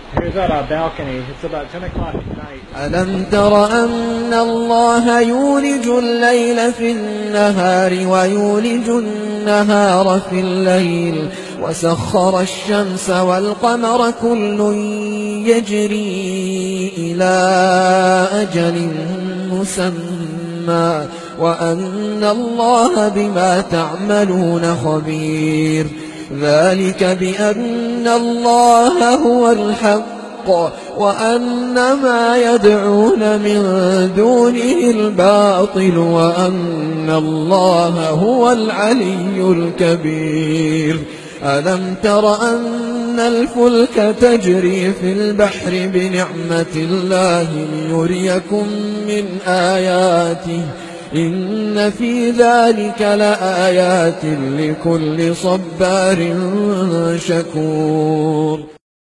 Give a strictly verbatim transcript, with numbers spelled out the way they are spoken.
Here's at our balcony. It's about ten o'clock at night. ألم تر أن الله يولج الليل في النهار ويولج النهار في الليل وسخر الشمس والقمر كل يجري إلى أجل مسمى وأن الله بما تعملون خبير. ذلك بأن الله هو الحق وأن ما يدعون من دونه الباطل وأن الله هو العلي الكبير. ألم تر أن الفلك تجري في البحر بنعمة الله ليريكم من آياته إن في ذلك لآيات لكل صبار شكور.